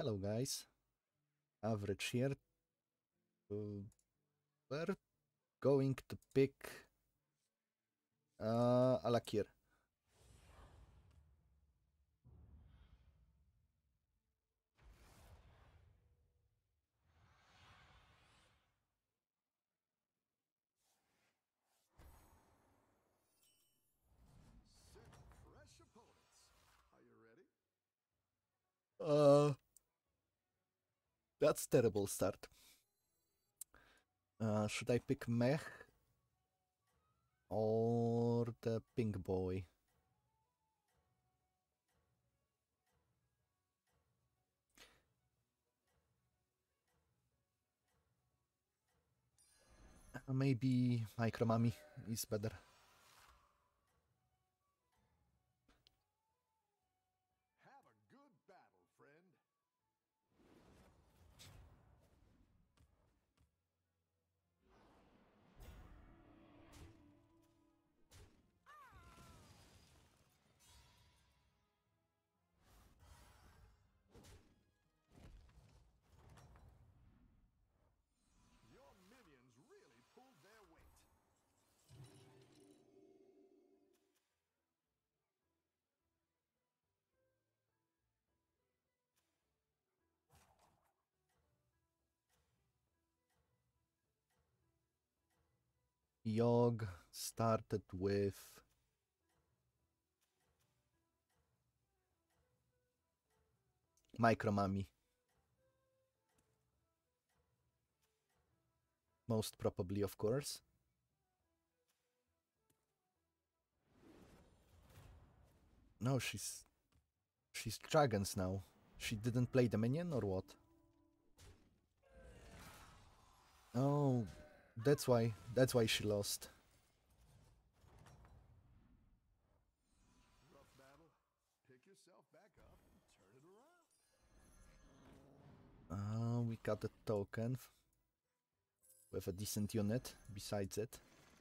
Hello guys, Average here. We're going to pick Alakir. That's terrible start. Should I pick Mech or the pink boy? Maybe Micromami is better. Yogg started with Micromami. Most probably, of course. No, she's dragons now. She didn't play the minion or what? Oh, that's why she lost. We got a token with a decent unit besides it.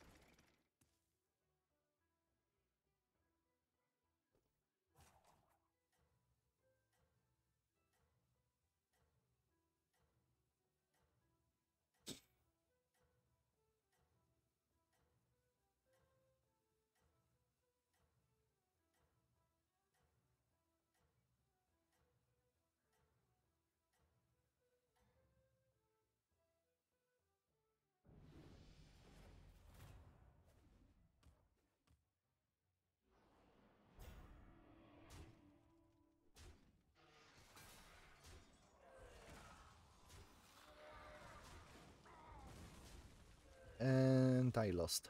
And I lost.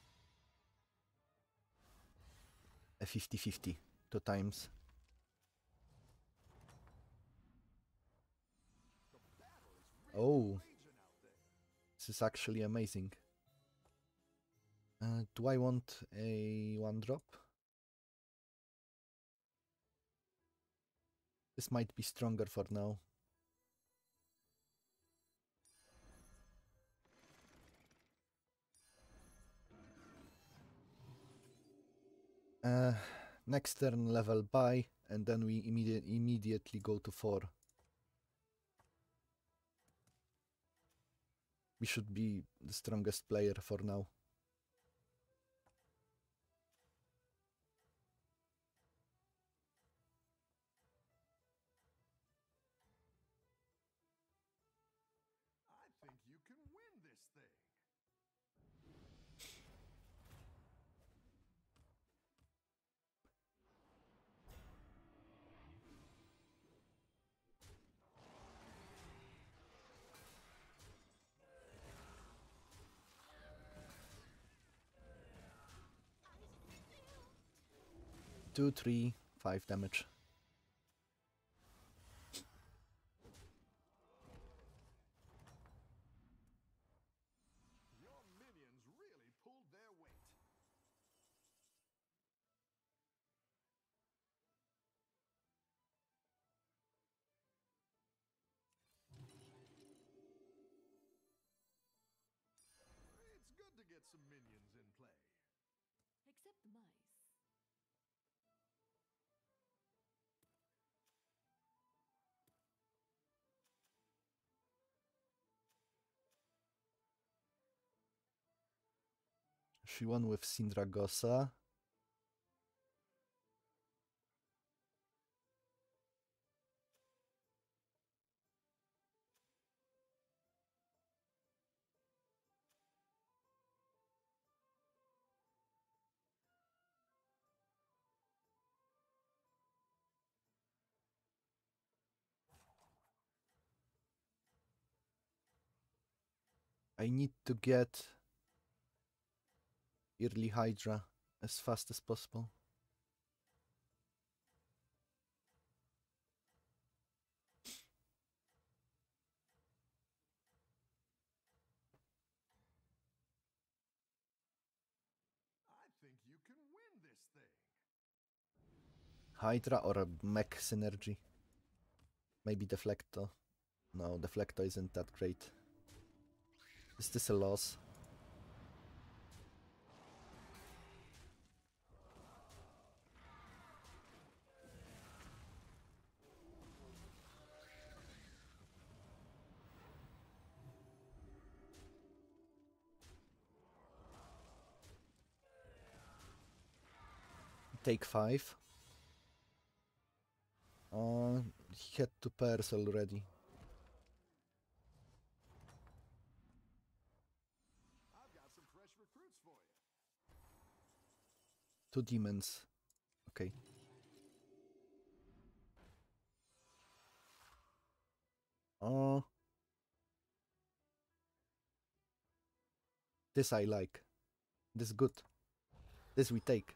A 50-50, 2 times. Oh, this is actually amazing. Do I want a 1-drop? This might be stronger for now. Next turn level buy, and then we immediately go to 4. We should be the strongest player for now. I think you can win this thing. 2, 3, 5 damage. Your minions really pulled their weight. It's good to get some minions in play. Except the mice. She won with Sindragosa. I need to get early Hydra as fast as possible. I think you can win this thing. Hydra or a mech synergy. Maybe Deflecto. No, Deflecto isn't that great. Is this a loss? Take 5. He had 2 pairs already. I've got some fresh recruits for you. 2 demons. Okay. This I like. This good. This we take.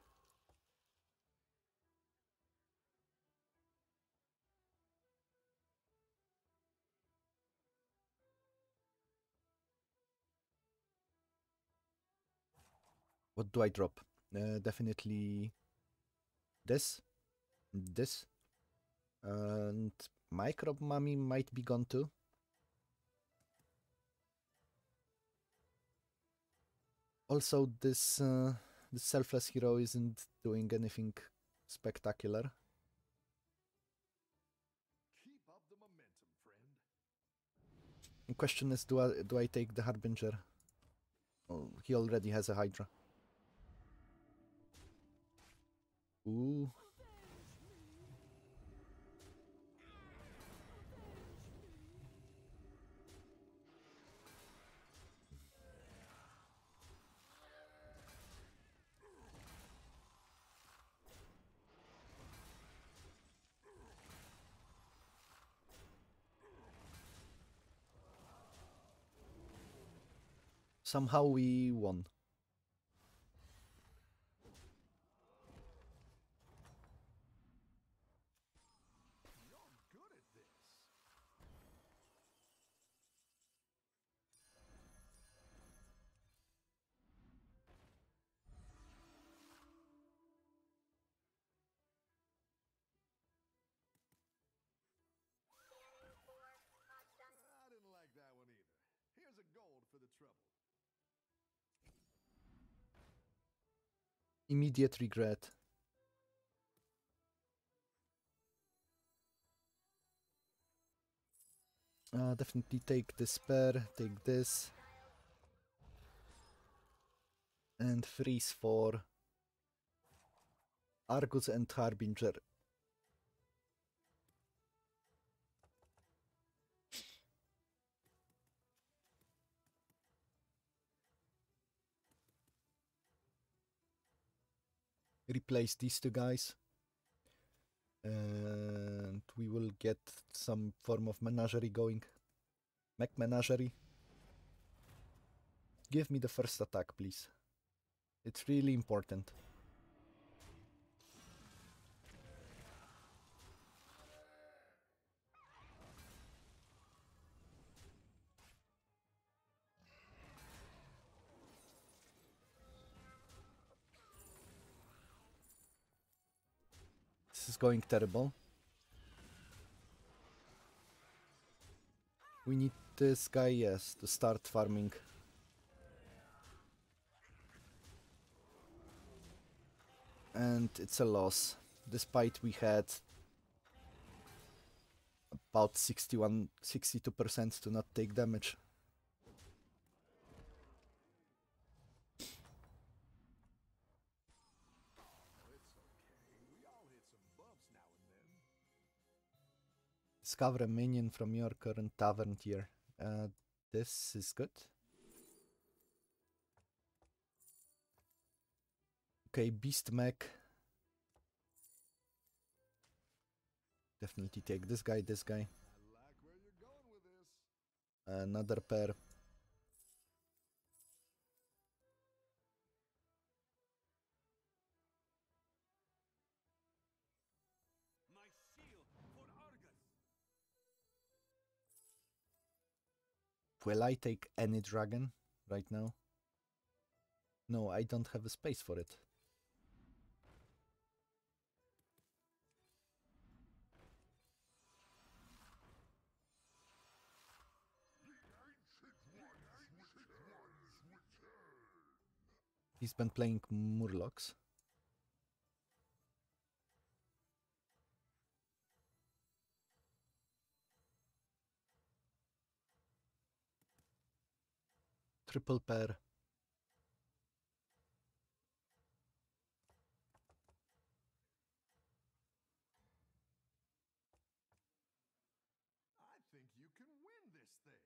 What do I drop? Definitely this. This. And Microbe Mummy might be gone too. Also, this selfless hero isn't doing anything spectacular. Keep up the momentum, friend. The question is, do I take the Harbinger? Oh, he already has a Hydra. Ooh. Somehow we won. You're good at this. I didn't like that one either. Here's a gold for the trouble. Immediate regret. Definitely take this pair, take this. And freeze for Argus and Harbinger. Replace these 2 guys. And we will get some form of menagerie going. Mech menagerie. Give me the first attack, please. It's really important. This is going terrible. We need this guy, yes, to start farming. And it's a loss, despite we had about 62% to not take damage. Discover a minion from your current tavern tier. This is good. Okay, Beast Mech. Definitely take this guy, this guy. I like where you're going with this. Another pair. My shield for Argus. Will I take any dragon right now? No, I don't have a space for it. He's been playing Murlocs. Triple pair. I think you can win this thing.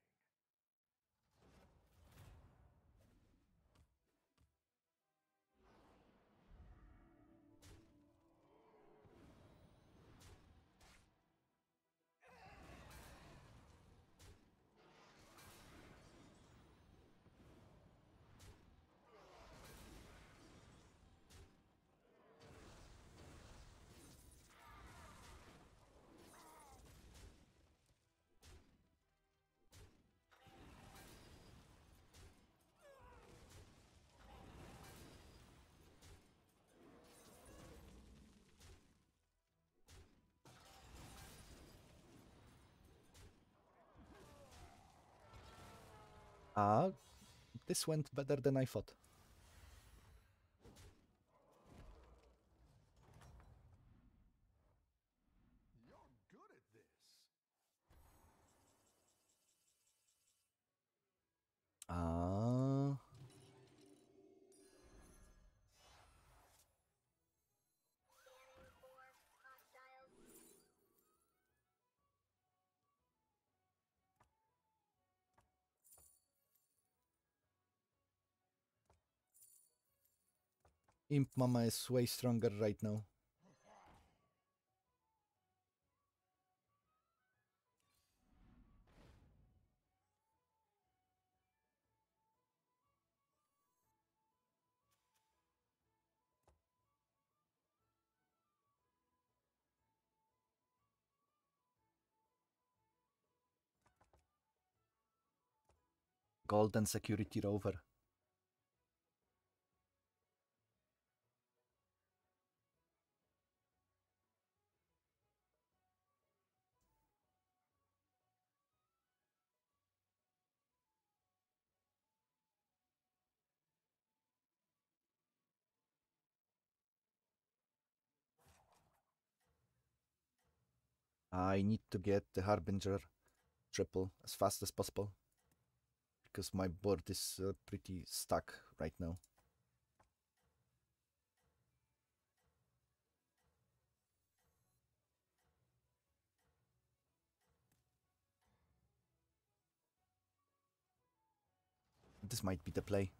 This went better than I thought. You're good at this. Imp Mama is way stronger right now. Golden Security Rover. I need to get the Harbinger triple as fast as possible, because my board is pretty stuck right now. This might be the play.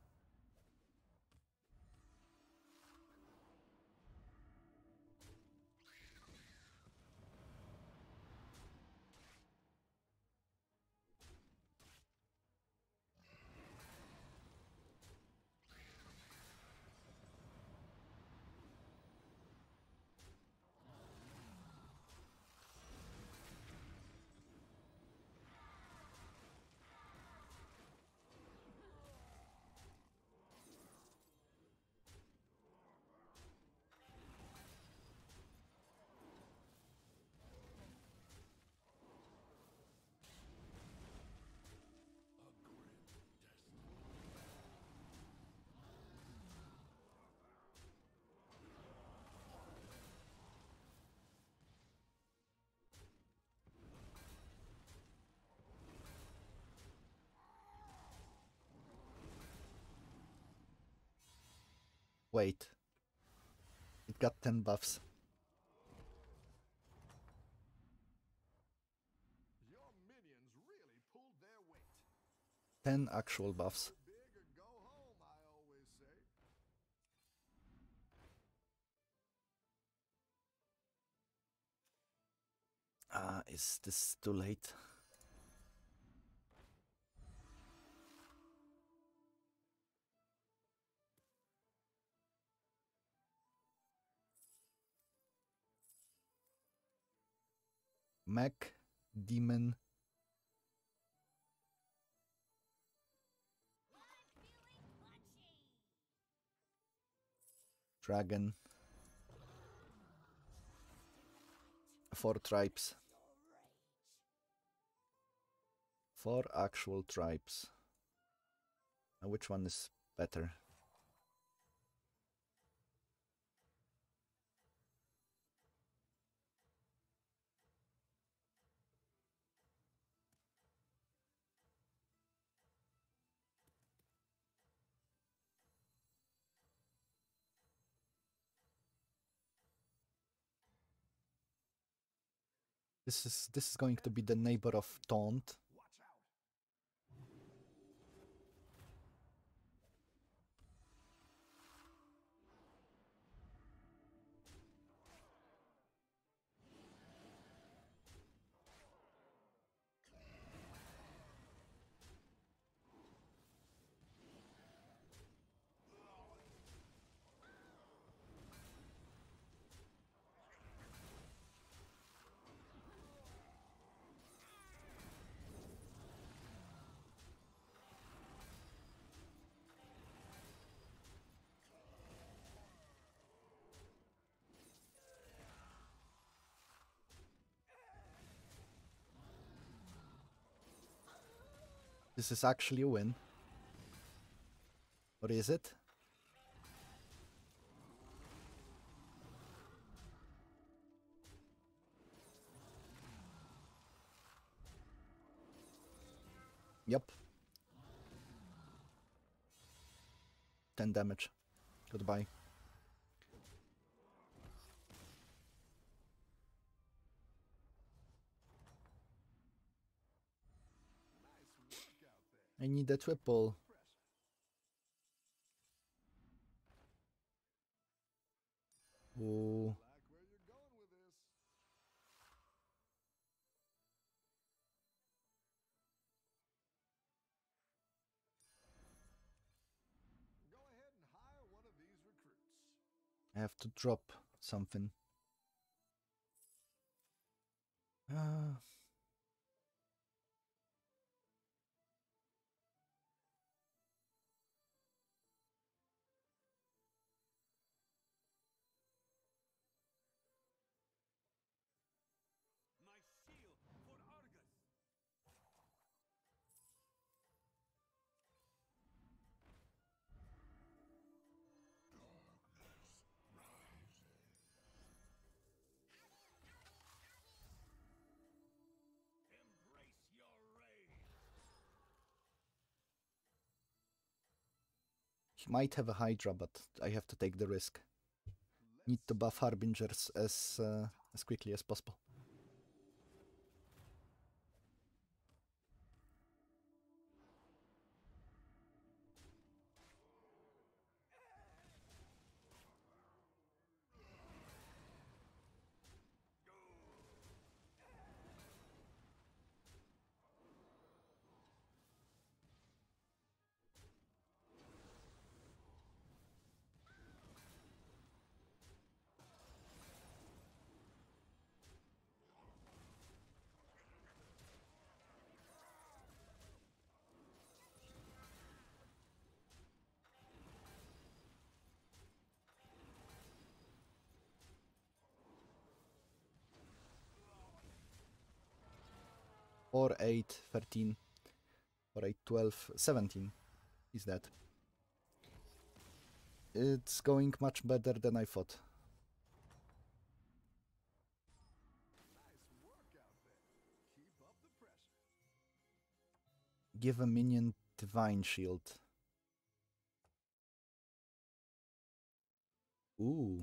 Wait. It got 10 buffs. 10 actual buffs. Big or go home, I always say. Is this too late? Mech, demon, dragon, 4 tribes. 4 actual tribes. Now which one is better? This is going to be the neighbor of TAUNT. Watch out. This is actually a win. Or is it? Yep. 10 damage. Goodbye. Nice work out there. I need a triple. Ooh. Like where you're going with this. Go ahead and hire one of these recruits. I have to drop something. Uh, My shield for Argus. Embrace your rage. he might have a Hydra, but I have to take the risk. Need to buff Harbingers as quickly as possible. Or 8, 13, or 8, 12, 17. Is that? It's going much better than I thought. Nice work out there. Keep up the pressure. Give a minion Divine Shield. Ooh.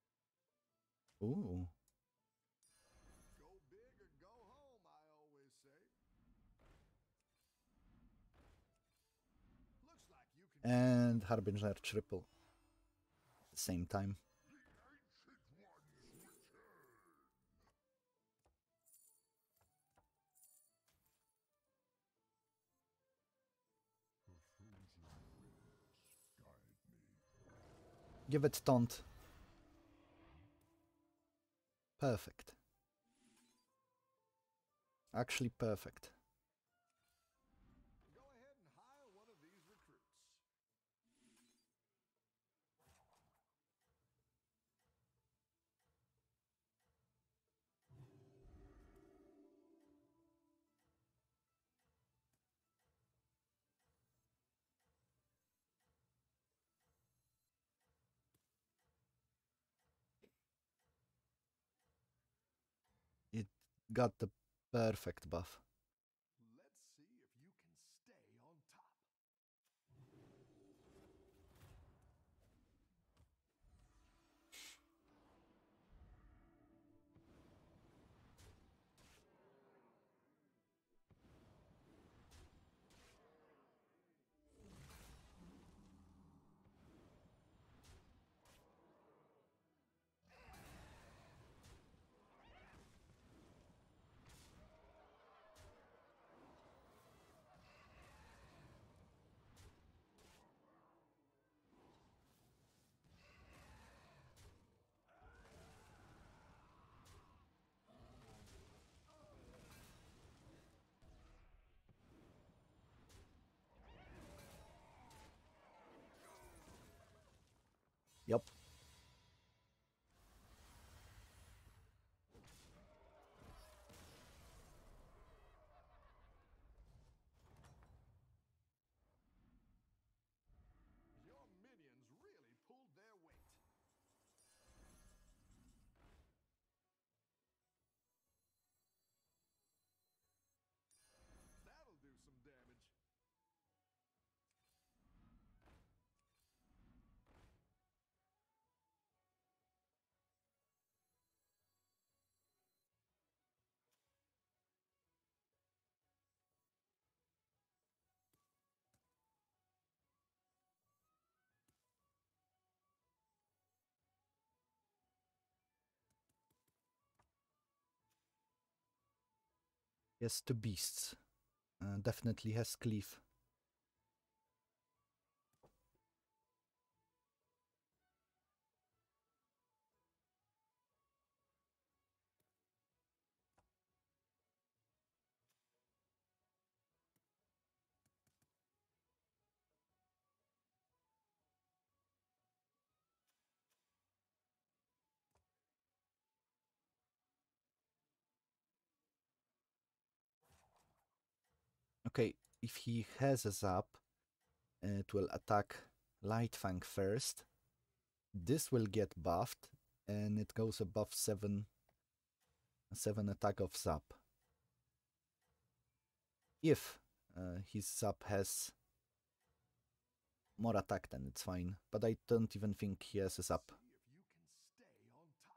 Ooh. Go big or go home, I always say. And Harbinger triple at the same time. Give it taunt. Perfect. Actually perfect. Go ahead and hire one of these recruits. It got the perfect buff. Let's see if you can stay on top. Yup. Your minions really pulled their weight. That'll do some damage. He has two beasts. Definitely has cleave. Okay, if he has a zap, it will attack Lightfang first. This will get buffed, and it goes above 7 attack of zap. If his zap has more attack, then it's fine. But I don't even think he has a zap. See if you can stay on top.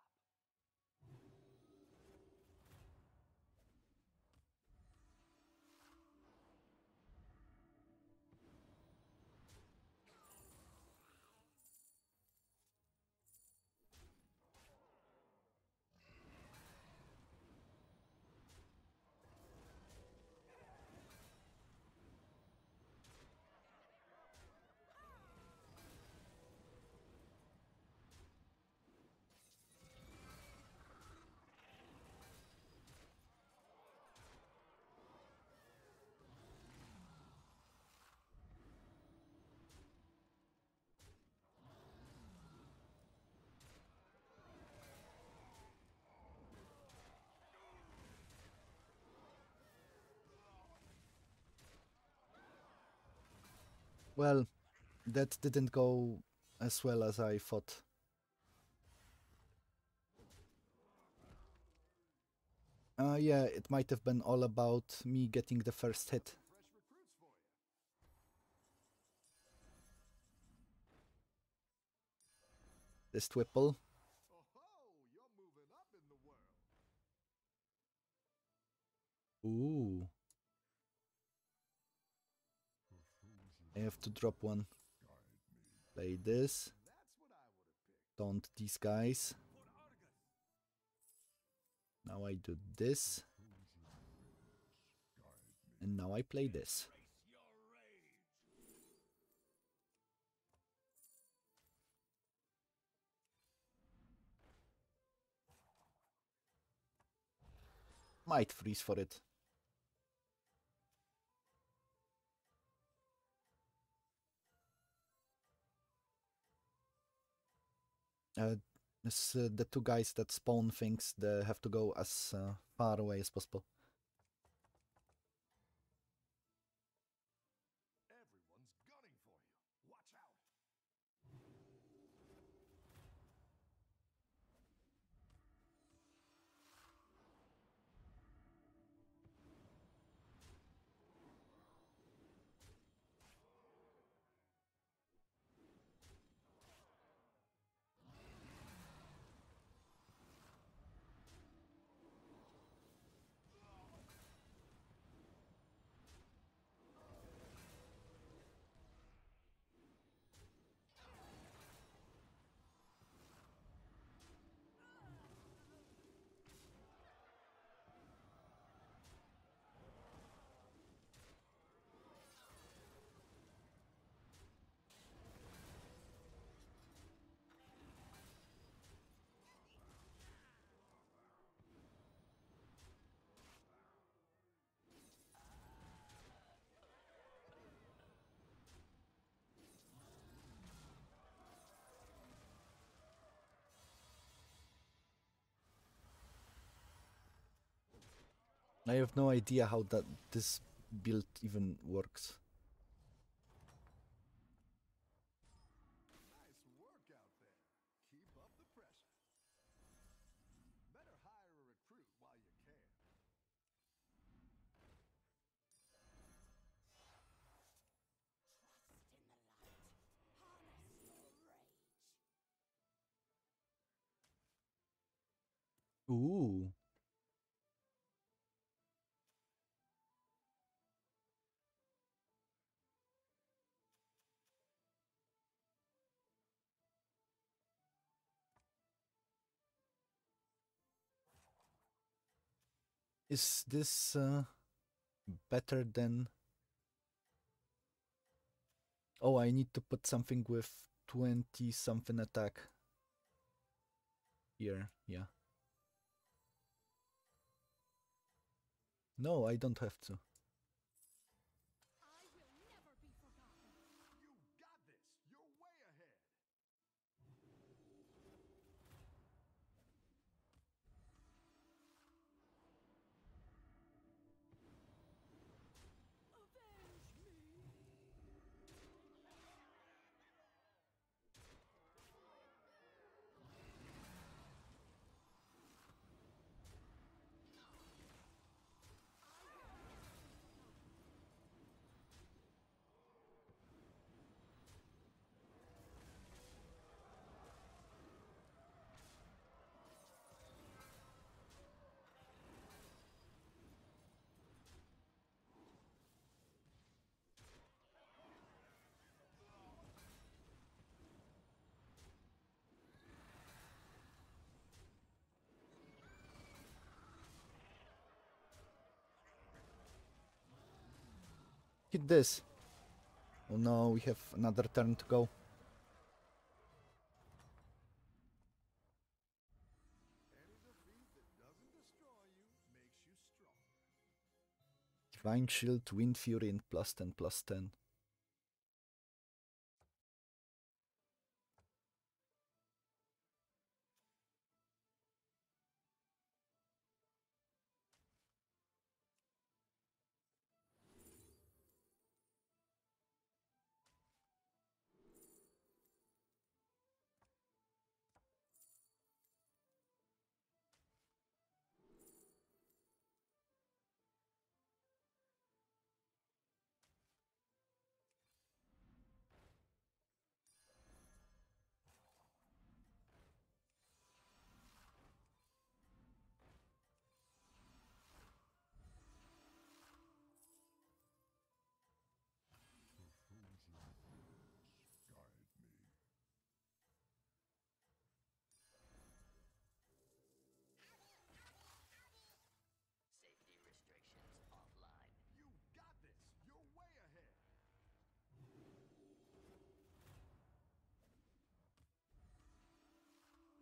Well, that didn't go as well as I thought. Yeah, it might have been all about me getting the first hit. Fresh recruits for you. This Twipple. Oh, you're moving up in the world. Ooh. I have to drop one. Play this. Taunt these guys. Now I do this. And now I play this. Might freeze for it. The two guys that spawn things, they have to go as far away as possible. Everyone's gunning for you. Watch out. I have no idea how this build even works. Nice work out there. Keep up the pressure. Better hire a recruit while you can. Ooh. Is this better than... Oh, I need to put something with 20 something attack. Here, yeah. No, I don't have to. I will never be forgotten. You got this. You're way ahead. Avenge me! Hit this. Oh no, we have another turn to go. Any defeat that doesn't destroy you makes you stronger. Divine Shield, Wind Fury, and +10, +10.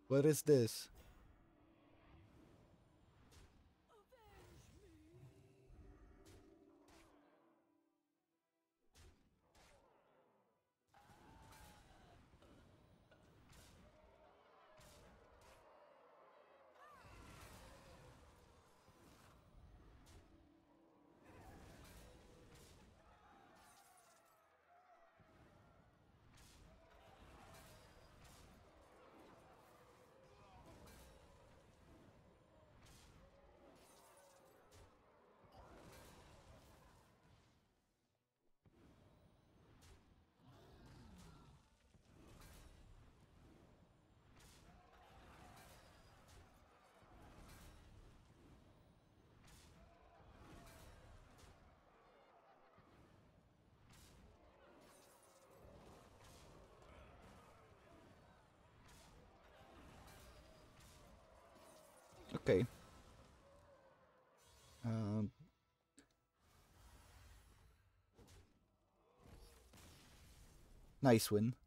What is this? Okay. Um, nice win.